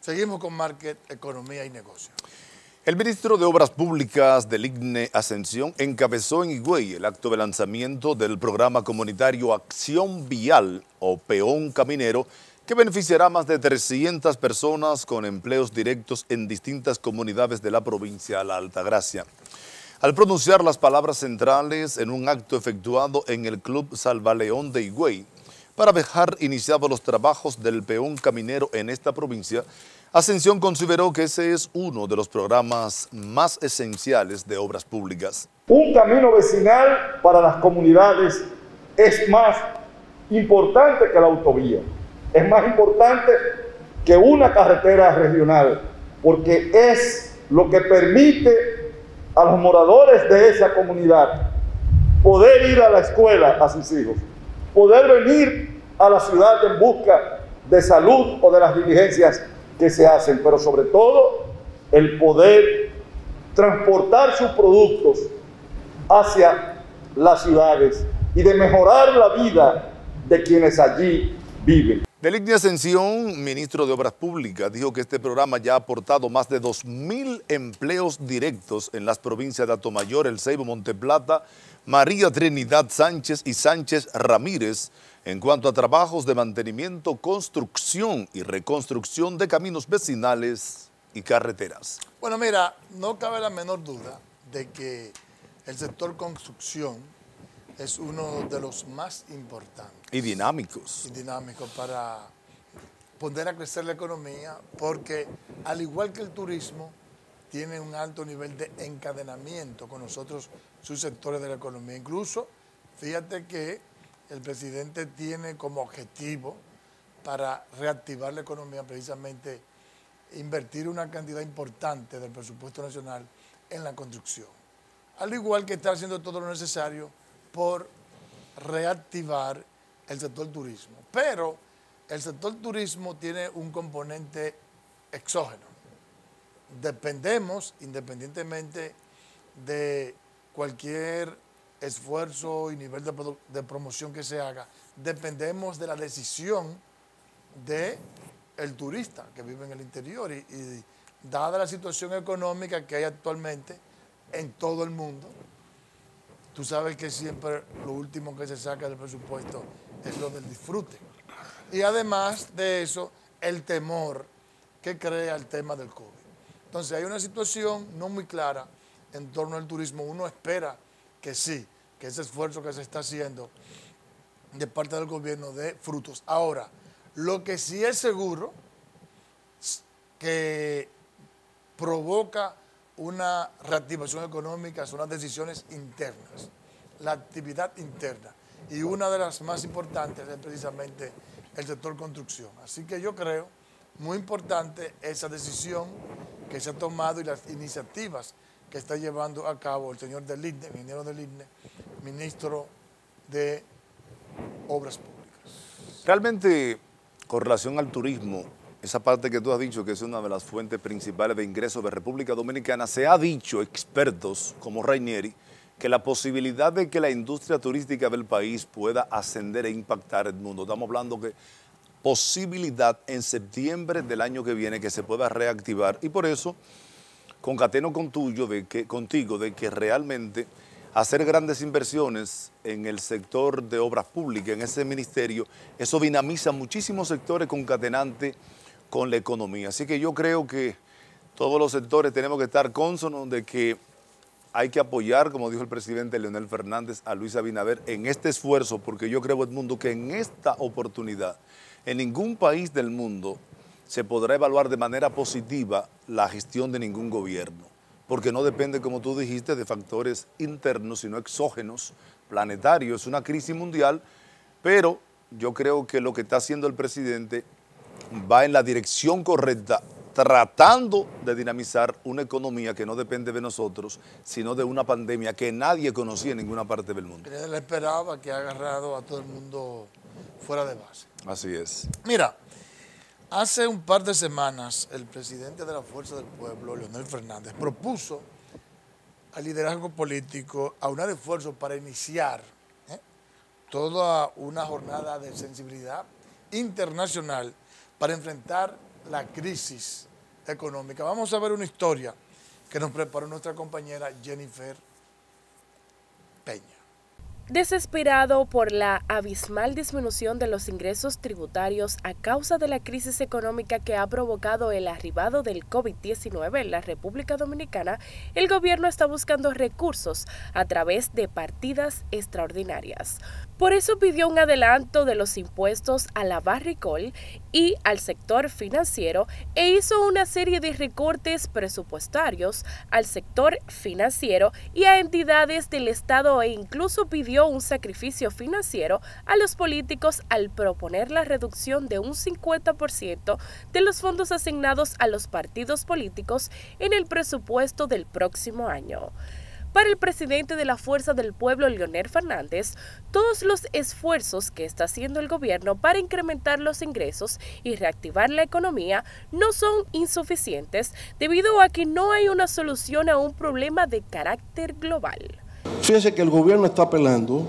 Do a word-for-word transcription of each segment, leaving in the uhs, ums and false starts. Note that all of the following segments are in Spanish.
Seguimos con Market, Economía y Negocio. El ministro de Obras Públicas del I G N E, Ascensión, encabezó en Higüey el acto de lanzamiento del programa comunitario Acción Vial o Peón Caminero, que beneficiará a más de trescientas personas con empleos directos en distintas comunidades de la provincia de La Altagracia. Al pronunciar las palabras centrales en un acto efectuado en el Club Salvaleón de Higüey, para dejar iniciados los trabajos del peón caminero en esta provincia, Ascensión consideró que ese es uno de los programas más esenciales de obras públicas. Un camino vecinal para las comunidades es más importante que la autovía, es más importante que una carretera regional, porque es lo que permite a los moradores de esa comunidad poder ir a la escuela a sus hijos, poder venir a la ciudad en busca de salud o de las diligencias que se hacen, pero sobre todo el poder transportar sus productos hacia las ciudades y de mejorar la vida de quienes allí viven. Del I G N E Ascensión, ministro de Obras Públicas, dijo que este programa ya ha aportado más de dos mil empleos directos en las provincias de Atomayor, El Ceibo, Monteplata, María Trinidad Sánchez y Sánchez Ramírez, en cuanto a trabajos de mantenimiento, construcción y reconstrucción de caminos vecinales y carreteras. Bueno, mira, no cabe la menor duda de que el sector construcción es uno de los más importantes. Y dinámicos. Y dinámicos para poner a crecer la economía, porque al igual que el turismo, tiene un alto nivel de encadenamiento con nosotros, sus sectores de la economía. Incluso, fíjate que el presidente tiene como objetivo para reactivar la economía precisamente invertir una cantidad importante del presupuesto nacional en la construcción. Al igual que está haciendo todo lo necesario por reactivar el sector turismo. Pero el sector turismo tiene un componente exógeno. Dependemos, independientemente de cualquier esfuerzo y nivel de, de promoción que se haga, dependemos de la decisión del turista que vive en el interior y, y dada la situación económica que hay actualmente en todo el mundo, tú sabes que siempre lo último que se saca del presupuesto es lo del disfrute. Y además de eso, el temor que crea el tema del COVID. Entonces hay una situación no muy clara en torno al turismo. Uno espera que sí, que ese esfuerzo que se está haciendo de parte del gobierno dé frutos. Ahora, lo que sí es seguro que provoca una reactivación económica son las decisiones internas, la actividad interna. Y una de las más importantes es precisamente el sector construcción. Así que yo creo muy importante esa decisión que se ha tomado y las iniciativas que está llevando a cabo el señor del I G N E, el ingeniero del I G N E, ministro de Obras Públicas. Realmente, con relación al turismo, esa parte que tú has dicho que es una de las fuentes principales de ingresos de República Dominicana, se ha dicho expertos como Rainieri que la posibilidad de que la industria turística del país pueda ascender e impactar el mundo. Estamos hablando que posibilidad en septiembre del año que viene que se pueda reactivar y por eso concateno con tuyo de que, contigo de que realmente hacer grandes inversiones en el sector de obras públicas, en ese ministerio, eso dinamiza muchísimos sectores concatenantes con la economía. Así que yo creo que todos los sectores tenemos que estar cónsonos de que hay que apoyar, como dijo el presidente Leonel Fernández, a Luis Abinader en este esfuerzo, porque yo creo, Edmundo, que en esta oportunidad, en ningún país del mundo se podrá evaluar de manera positiva la gestión de ningún gobierno, porque no depende, como tú dijiste, de factores internos, sino exógenos, planetarios. Es una crisis mundial, pero yo creo que lo que está haciendo el presidente va en la dirección correcta, tratando de dinamizar una economía que no depende de nosotros, sino de una pandemia que nadie conocía en ninguna parte del mundo. Él esperaba que ha agarrado a todo el mundo fuera de base. Así es. Mira, hace un par de semanas el presidente de la Fuerza del Pueblo, Leonel Fernández, propuso al liderazgo político aunar esfuerzos para iniciar ¿eh? toda una jornada de sensibilidad internacional para enfrentar la crisis económica. Vamos a ver una historia que nos preparó nuestra compañera Jennifer Peña. Desesperado por la abismal disminución de los ingresos tributarios a causa de la crisis económica que ha provocado el arribado del COVID diecinueve en la República Dominicana, el gobierno está buscando recursos a través de partidas extraordinarias. Por eso pidió un adelanto de los impuestos a la Barrick-Gold y al sector financiero e hizo una serie de recortes presupuestarios al sector financiero y a entidades del Estado e incluso pidió un sacrificio financiero a los políticos al proponer la reducción de un cincuenta por ciento de los fondos asignados a los partidos políticos en el presupuesto del próximo año. Para el presidente de la Fuerza del Pueblo, Leonel Fernández, todos los esfuerzos que está haciendo el gobierno para incrementar los ingresos y reactivar la economía no son insuficientes debido a que no hay una solución a un problema de carácter global. Fíjese que el gobierno está apelando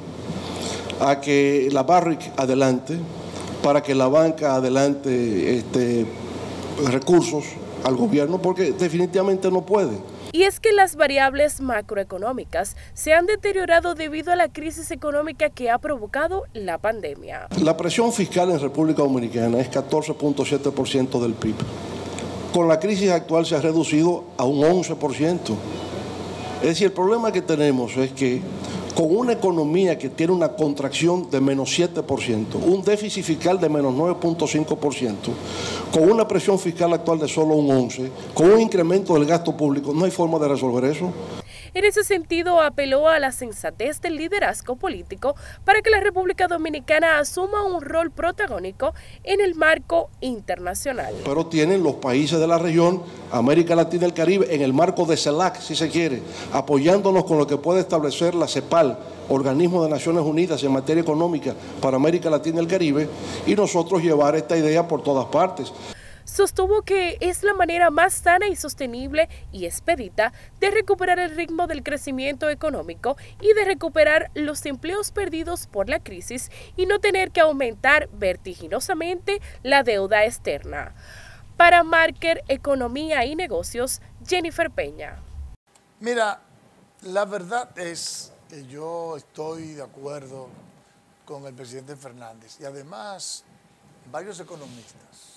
a que la Barrick adelante, para que la banca adelante este, recursos al gobierno, porque definitivamente no puede. Y es que las variables macroeconómicas se han deteriorado debido a la crisis económica que ha provocado la pandemia. La presión fiscal en República Dominicana es catorce punto siete por ciento del P I B. Con la crisis actual se ha reducido a un once por ciento. Es decir, el problema que tenemos es que con una economía que tiene una contracción de menos siete por ciento, un déficit fiscal de menos nueve punto cinco por ciento, con una presión fiscal actual de solo un once por ciento, con un incremento del gasto público, no hay forma de resolver eso. En ese sentido, apeló a la sensatez del liderazgo político para que la República Dominicana asuma un rol protagónico en el marco internacional. Pero tienen los países de la región, América Latina y el Caribe, en el marco de CELAC, si se quiere, apoyándonos con lo que puede establecer la CEPAL, Organismo de Naciones Unidas en materia económica para América Latina y el Caribe, y nosotros llevar esta idea por todas partes. Sostuvo que es la manera más sana y sostenible y expedita de recuperar el ritmo del crecimiento económico y de recuperar los empleos perdidos por la crisis y no tener que aumentar vertiginosamente la deuda externa. Para Marker, Economía y Negocios, Jennifer Peña. Mira, la verdad es que yo estoy de acuerdo con el presidente Fernández y además varios economistas.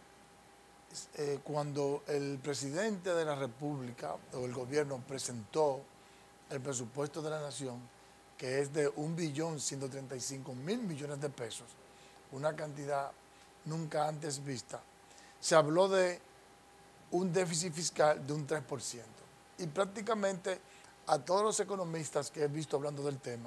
Eh, cuando el presidente de la República o el gobierno presentó el presupuesto de la nación, que es de un billón ciento treinta y cinco mil millones de pesos, una cantidad nunca antes vista, se habló de un déficit fiscal de un tres por ciento. Y prácticamente a todos los economistas que he visto hablando del tema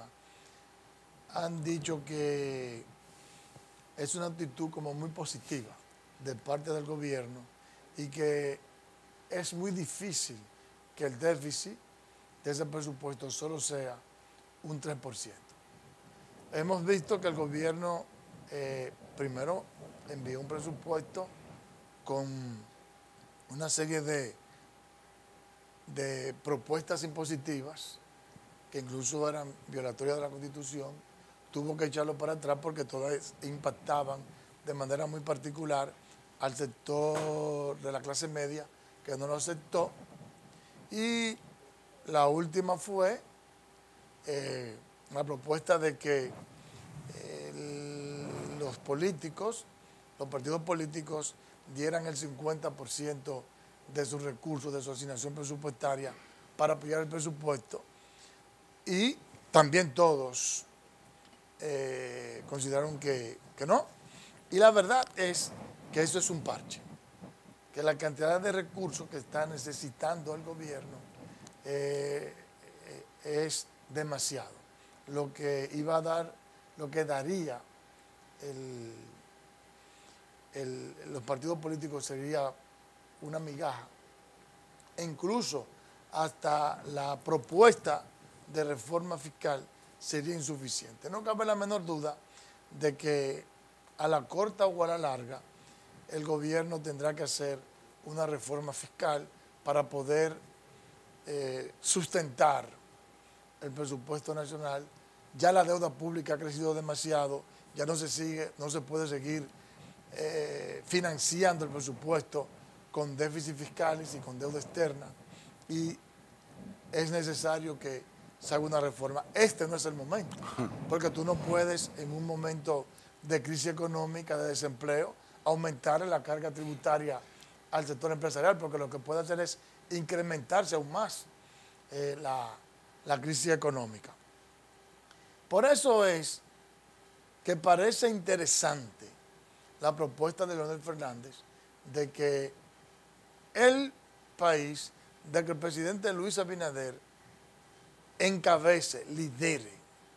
han dicho que es una actitud como muy positiva de parte del gobierno y que es muy difícil que el déficit de ese presupuesto solo sea un tres por ciento. Hemos visto que el gobierno eh, primero envió un presupuesto con una serie de, de propuestas impositivas que incluso eran violatorias de la Constitución, tuvo que echarlo para atrás porque todas impactaban de manera muy particular al sector de la clase media, que no lo aceptó. Y la última fue eh, la propuesta de que eh, los políticos, los partidos políticos dieran el cincuenta por ciento de sus recursos, de su asignación presupuestaria para apoyar el presupuesto. Y también todos eh, consideraron que, que no. Y la verdad es que eso es un parche, que la cantidad de recursos que está necesitando el gobierno eh, es demasiado. Lo que iba a dar, lo que daría el, el, los partidos políticos sería una migaja. E incluso hasta la propuesta de reforma fiscal sería insuficiente. No cabe la menor duda de que a la corta o a la larga el gobierno tendrá que hacer una reforma fiscal para poder eh, sustentar el presupuesto nacional. Ya la deuda pública ha crecido demasiado, ya no se sigue, no se puede seguir eh, financiando el presupuesto con déficit fiscales y con deuda externa, y es necesario que se haga una reforma. Este no es el momento, porque tú no puedes en un momento de crisis económica, de desempleo, aumentar la carga tributaria al sector empresarial, porque lo que puede hacer es incrementarse aún más eh, la, la crisis económica. Por eso es que parece interesante la propuesta de Leonel Fernández de que el país, de que el presidente Luis Abinader encabece, lidere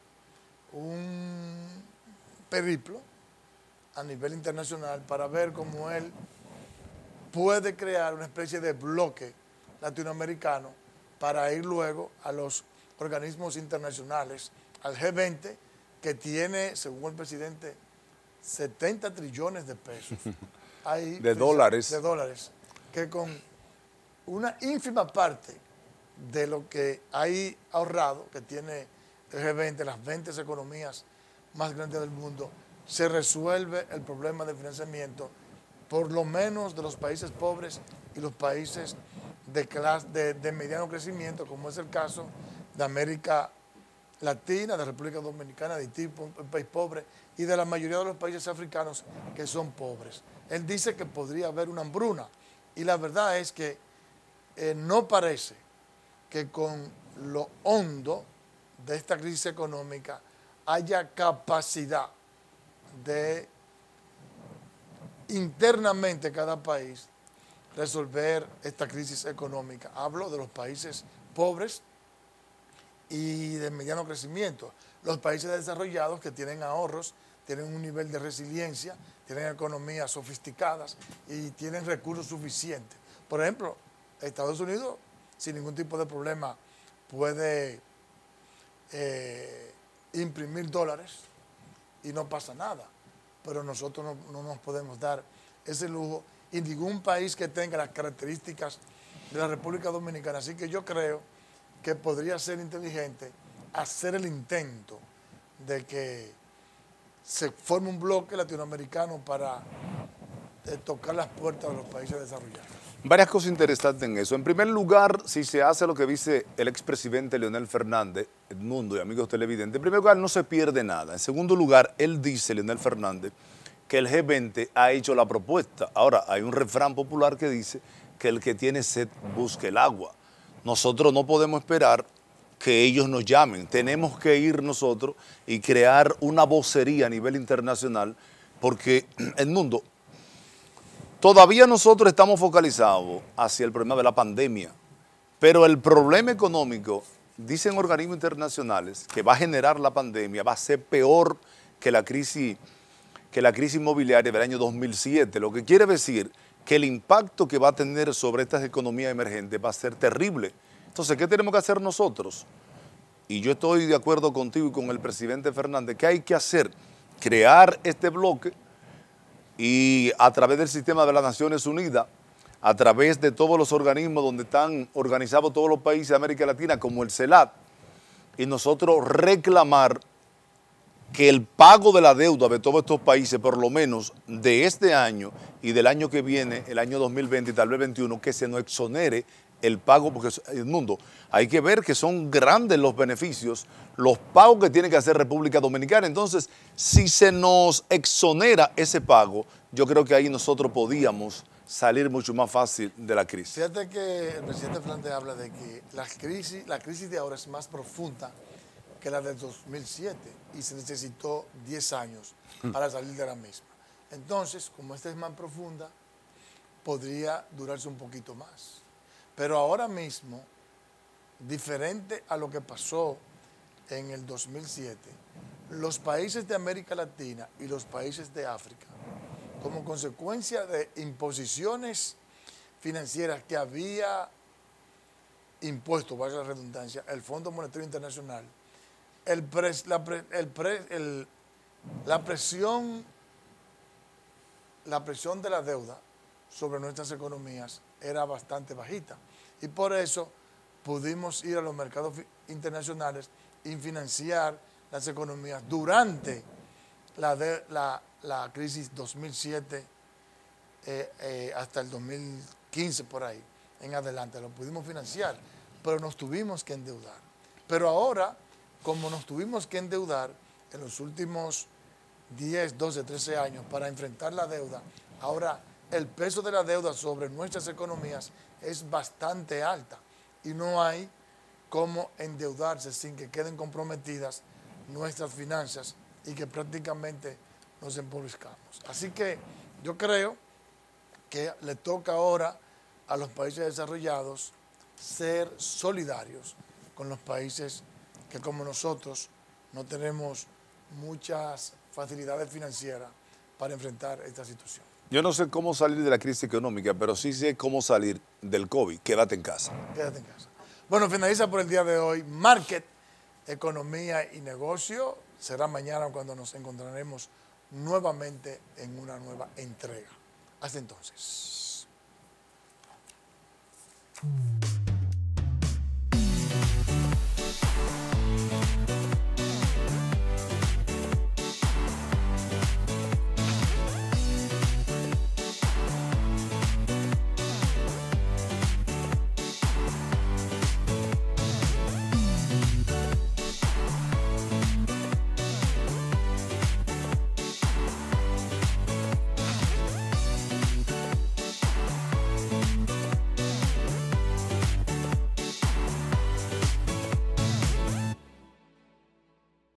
un periplo a nivel internacional para ver cómo él puede crear una especie de bloque latinoamericano para ir luego a los organismos internacionales, al G veinte, que tiene, según el presidente, setenta trillones de pesos. Hay, de dólares. De dólares, que con una ínfima parte de lo que hay ahorrado, que tiene el G veinte, las veinte economías más grandes del mundo, se resuelve el problema de financiamiento, por lo menos de los países pobres y los países de, clase, de, de mediano crecimiento, como es el caso de América Latina, de República Dominicana, de Haití, un país pobre, y de la mayoría de los países africanos que son pobres. Él dice que podría haber una hambruna, y la verdad es que eh, no parece que con lo hondo de esta crisis económica haya capacidad de internamente cada país resolver esta crisis económica. Hablo de los países pobres y de mediano crecimiento. Los países desarrollados que tienen ahorros, tienen un nivel de resiliencia, tienen economías sofisticadas y tienen recursos suficientes. Por ejemplo, Estados Unidos, sin ningún tipo de problema, puede eh, imprimir dólares y no pasa nada. Pero nosotros no, no nos podemos dar ese lujo, y ningún país que tenga las características de la República Dominicana. Así que yo creo que podría ser inteligente hacer el intento de que se forme un bloque latinoamericano para eh, tocar las puertas de los países desarrollados. Varias cosas interesantes en eso. En primer lugar, si se hace lo que dice el expresidente Leonel Fernández, Edmundo y amigos televidentes, en primer lugar no se pierde nada. En segundo lugar, él dice, Leonel Fernández, que el G veinte ha hecho la propuesta. Ahora, hay un refrán popular que dice que el que tiene sed busque el agua. Nosotros no podemos esperar que ellos nos llamen. Tenemos que ir nosotros y crear una vocería a nivel internacional, porque el mundo, todavía nosotros estamos focalizados hacia el problema de la pandemia, pero el problema económico, dicen organismos internacionales, que va a generar la pandemia, va a ser peor que la crisis que la crisis inmobiliaria del año dos mil siete, lo que quiere decir que el impacto que va a tener sobre estas economías emergentes va a ser terrible. Entonces, ¿qué tenemos que hacer nosotros? Y yo estoy de acuerdo contigo y con el presidente Fernández, ¿qué hay que hacer? Crear este bloque y a través del sistema de las Naciones Unidas, a través de todos los organismos donde están organizados todos los países de América Latina, como el CELAC, y nosotros reclamar que el pago de la deuda de todos estos países, por lo menos de este año y del año que viene, el año dos mil veinte y tal vez veintiuno, que se nos exonere el pago, porque el mundo, hay que ver que son grandes los beneficios, los pagos que tiene que hacer República Dominicana. Entonces, si se nos exonera ese pago, yo creo que ahí nosotros podíamos salir mucho más fácil de la crisis. Fíjate que el presidente Fernández habla de que la crisis, la crisis de ahora es más profunda que la del dos mil siete y se necesitó diez años para salir de la misma. Entonces, como esta es más profunda, podría durarse un poquito más. Pero ahora mismo, diferente a lo que pasó en el dos mil siete, los países de América Latina y los países de África, como consecuencia de imposiciones financieras que había impuesto, valga la redundancia, el Fondo Monetario Internacional, el pres, la, pre, el pre, el, la, presión, la presión de la deuda sobre nuestras economías era bastante bajita. Y por eso pudimos ir a los mercados internacionales y financiar las economías durante la, de, la la crisis dos mil siete eh, eh, hasta el dos mil quince por ahí en adelante. Lo pudimos financiar, pero nos tuvimos que endeudar. Pero ahora, como nos tuvimos que endeudar en los últimos diez, doce, trece años para enfrentar la deuda, ahora el peso de la deuda sobre nuestras economías es bastante alta y no hay cómo endeudarse sin que queden comprometidas nuestras finanzas y que prácticamente nos empobrizcamos. Así que yo creo que le toca ahora a los países desarrollados ser solidarios con los países que como nosotros no tenemos muchas facilidades financieras para enfrentar esta situación. Yo no sé cómo salir de la crisis económica, pero sí sé cómo salir del COVID. Quédate en casa. Quédate en casa. Bueno, finaliza por el día de hoy Market, Economía y Negocio. Será mañana cuando nos encontraremos nuevamente en una nueva entrega. Hasta entonces.